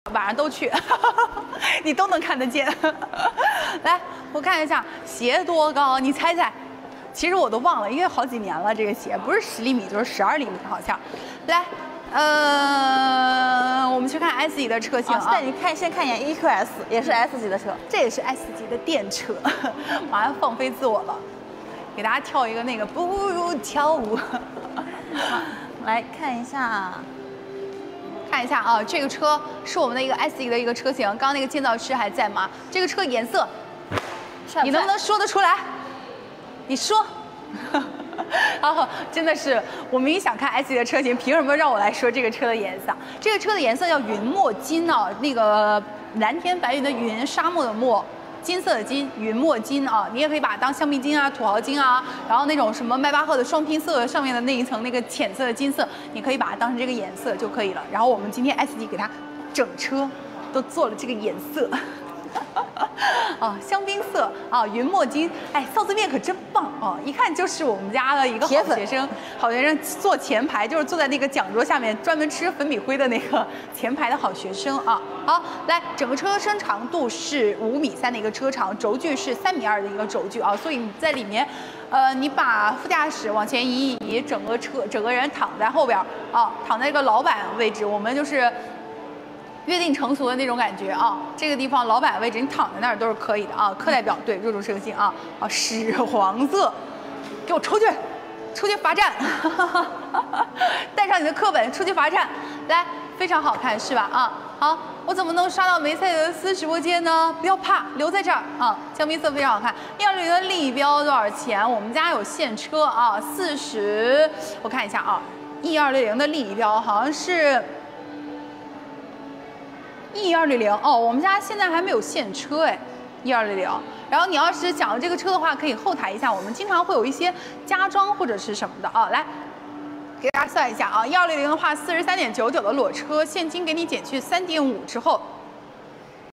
晚上都去，你都能看得见。来，我看一下鞋多高，你猜猜？其实我都忘了，因为好几年了，这个鞋不是10厘米就是12厘米，好像。来，我们去看 S 级的车型啊。 带你先看一眼 EQS， 也是 S 级的车， 这也是 S 级的电车，马上放飞自我了，给大家跳一个那个不如跳舞。 来看一下。 看一下啊，这个车是我们的一个 S 级的一个车型，刚刚那个建造师还在吗？这个车颜色，你能不能说得出来？你说。啊，真的是，我明明想看 S 级的车型，凭什么让我来说这个车的颜色？这个车的颜色叫云墨金啊，那个蓝天白云的云，沙漠的漠。金色的金，云墨金啊，你也可以把它当橡皮筋啊、土豪金啊，然后那种什么迈巴赫的双拼色上面的那一层那个浅色的金色，你可以把它当成这个颜色就可以了。然后我们今天 S 级给它整车都做了这个颜色。啊，香槟色啊，云墨金，哎，臊子面可真棒啊！一看就是我们家的一个好学生，好学生坐前排，就是坐在那个讲桌下面专门吃粉笔灰的那个前排的好学生啊。好，来，整个车身长度是5.3米的一个车长，轴距是3.2米的一个轴距啊，所以你在里面，你把副驾驶往前移一移，整个人躺在后边啊，躺在这个老板位置，我们就是。约定成俗的那种感觉啊，这个地方老板位置你躺在那儿都是可以的啊。课代表对，入驻生性啊啊，屎黄色，给我出去，出去罚站，带上你的课本出去罚站，来，非常好看是吧？啊，好，我怎么能刷到梅赛德斯直播间呢？不要怕，留在这儿啊，香槟色非常好看。120的立标多少钱？我们家有现车啊，40，我看一下啊，1260的立标好像是。1260哦，我们家现在还没有现车哎，1260。然后你要是想要这个车的话，可以后台一下，我们经常会有一些加装或者是什么的啊。来，给大家算一下啊，1260的话，43.99的裸车，现金给你减去3.5之后。